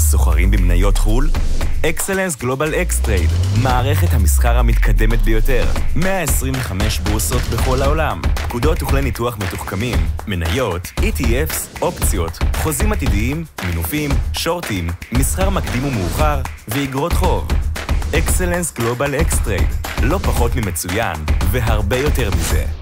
סוחרים במניות חול? Excellence Global X Trade, מערכת המסחר המתקדמת ביותר. 125 בורסות בכל העולם. פקודות וכלי ניתוח מתוחכמים, מניות, ETFs, אופציות, חוזים עתידיים, מינופים, שורטים, מסחר מקדים ומאוחר ואגרות חוב. Excellence Global X Trade, לא פחות ממצוין והרבה יותר מזה.